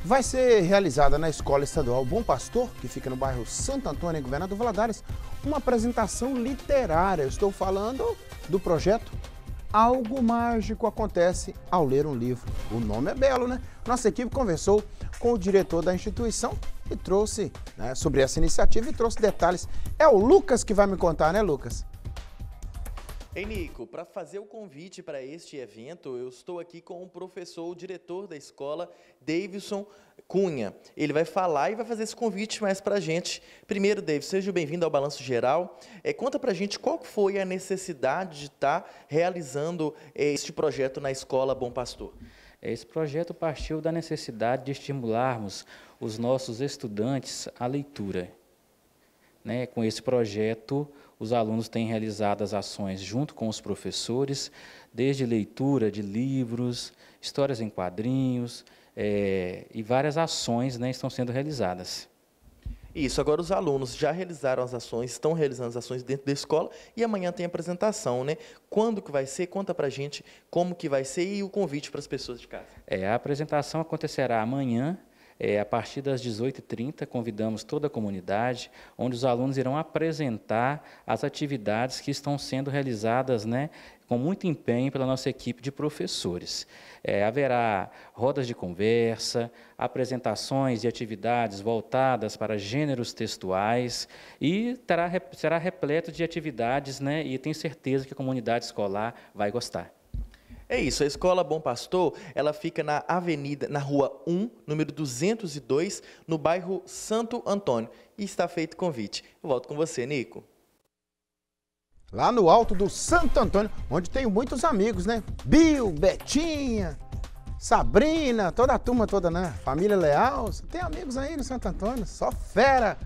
Vai ser realizada na Escola Estadual Bom Pastor, que fica no bairro Santo Antônio, em Governador Valadares, uma apresentação literária. Eu estou falando do projeto Algo Mágico Acontece ao Ler um Livro. O nome é belo, né? Nossa equipe conversou com o diretor da instituição e trouxe sobre essa iniciativa e trouxe detalhes. É o Lucas que vai me contar, né, Lucas? Ei, Nico, para fazer o convite para este evento, eu estou aqui com o professor, o diretor da escola, Davidson Cunha. Ele vai falar e vai fazer esse convite mais para a gente. Primeiro, David, seja bem-vindo ao Balanço Geral. Conta para a gente qual foi a necessidade de estar realizando este projeto na Escola Bom Pastor. Esse projeto partiu da necessidade de estimularmos os nossos estudantes à leitura. Com esse projeto, os alunos têm realizado as ações junto com os professores, desde leitura de livros, histórias em quadrinhos e várias ações estão sendo realizadas. Isso, agora os alunos já realizaram as ações, estão realizando as ações dentro da escola e amanhã tem a apresentação, né? Quando que vai ser? Conta pra gente como que vai ser e o convite para as pessoas de casa. A apresentação acontecerá amanhã, a partir das 18h30, convidamos toda a comunidade, onde os alunos irão apresentar as atividades que estão sendo realizadas com muito empenho pela nossa equipe de professores. Haverá rodas de conversa, apresentações de atividades voltadas para gêneros textuais e será repleto de atividades, e tenho certeza que a comunidade escolar vai gostar. É isso, a Escola Bom Pastor, ela fica na Rua 1, número 202, no bairro Santo Antônio. E está feito o convite. Eu volto com você, Nico. Lá no alto do Santo Antônio, onde tenho muitos amigos, né? Bill, Betinha, Sabrina, toda a turma toda, né? Família Leal. Tem amigos aí no Santo Antônio, só fera!